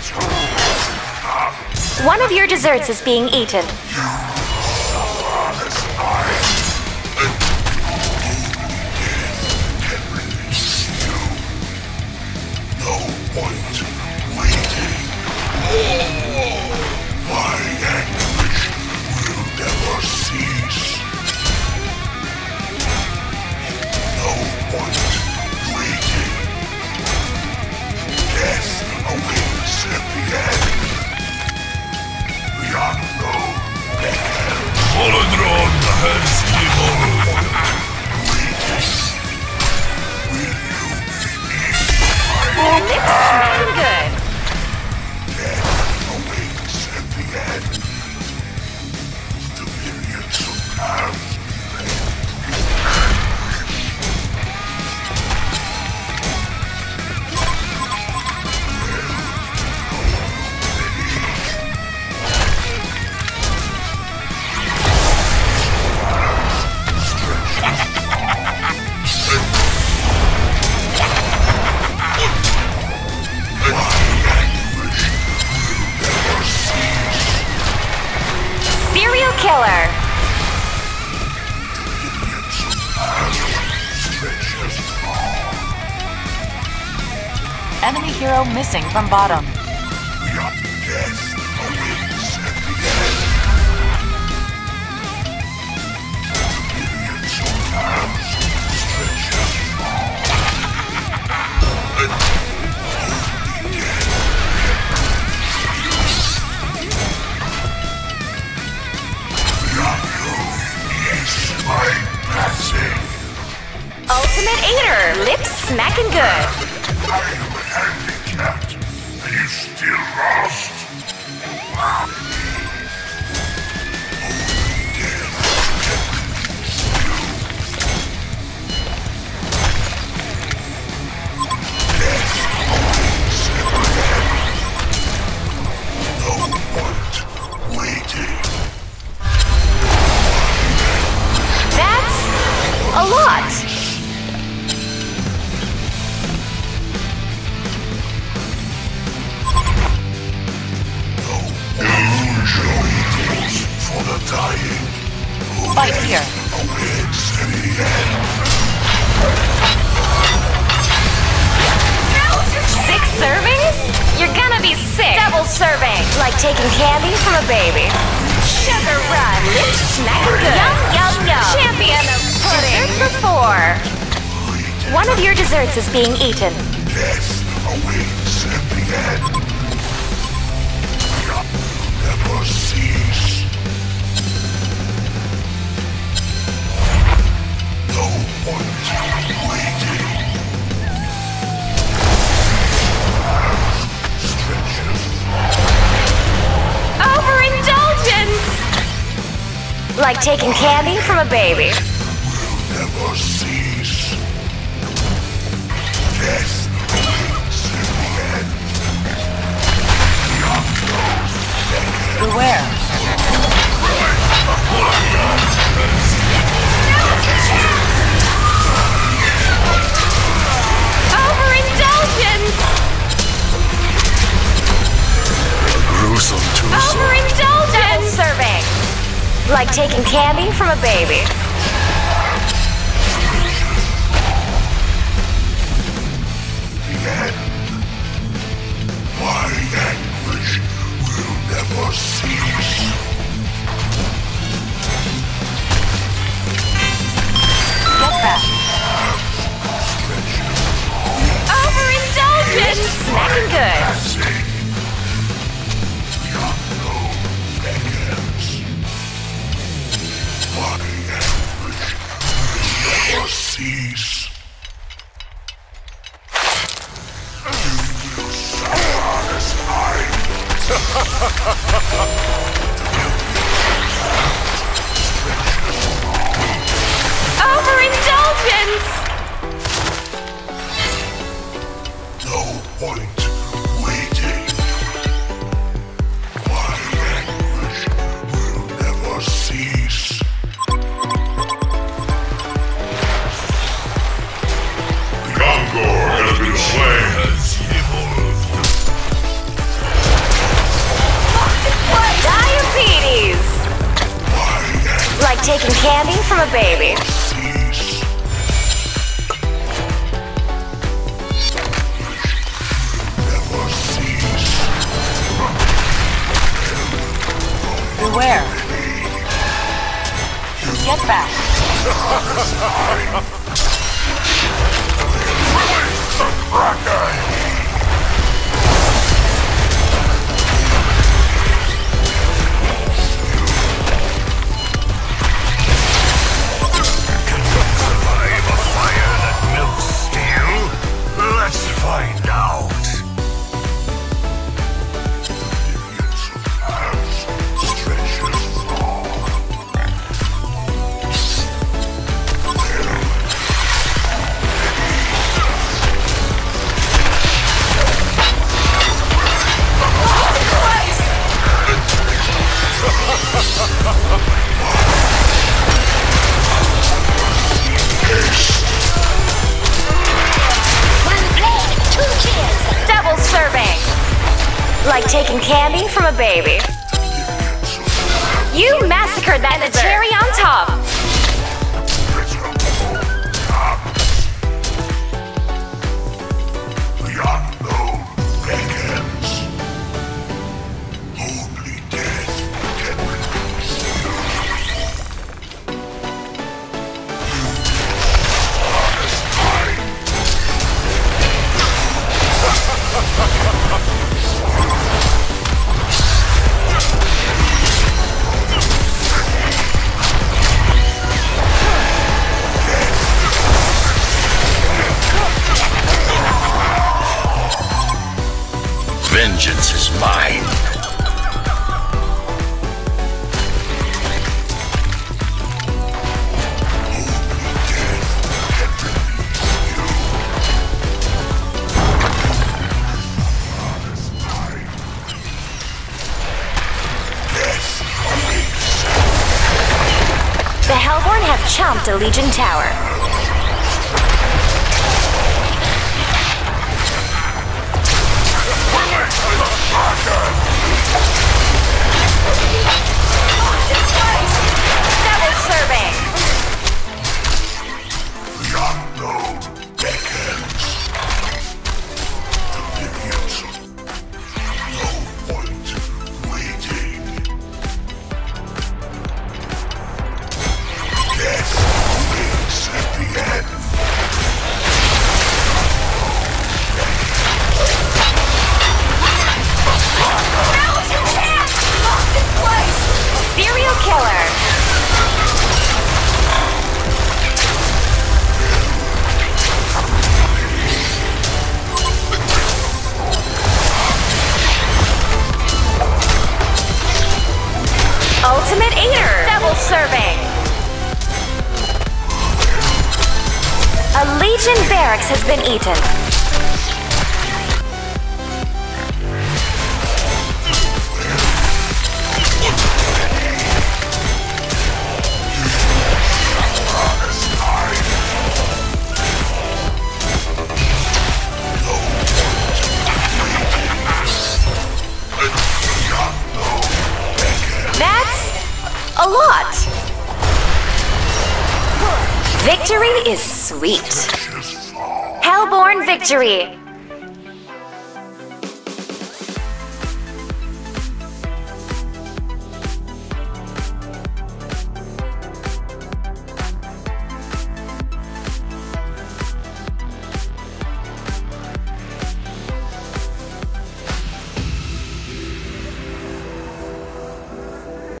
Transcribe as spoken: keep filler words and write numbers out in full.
One of your desserts is being eaten. Killer. Enemy hero missing from bottom. Ultimate Eater, lips smacking good. I am handicapped, and you still lost. No point waiting. That's a lot. Fight here. Six servings? You're gonna be sick. Double serving. Like taking candy from a baby. Sugar run. Lips smacking good. Yum, yum, yum. Champion of pudding. Dessert for four. One of your desserts is being eaten. Death awaits at the end. Never cease. No point waiting. Stretches. Overindulgence! Like taking candy from a baby. Will never cease. Death awaits at the end. Beyond those Beware. Overindulgence! gruesome twosome. Overindulgence! Serving. Like taking candy from a baby. The end. My anguish will never cease. Get back. Overindulgence! Smacking good. Passing. Beyond no beckons. My anguish will never cease. You will suffer as Overindulgence! No point waiting. My anguish will never cease. taking candy from a baby. Beware. Get back. Survive a fire that melts steel? Let's find out. Double serving. Like taking candy from a baby. You massacred that and a cherry on top. The unknown beckons. Only death can release you. Vengeance is mine. The Hellborn have chomped a Legion tower. Double serving. The unknown beckons. Millions. No point waiting. Death waits at the end. Serial killer. Ultimate Eater. Double serving. A Legion barracks has been eaten. A lot. Victory is sweet. Hellborn victory.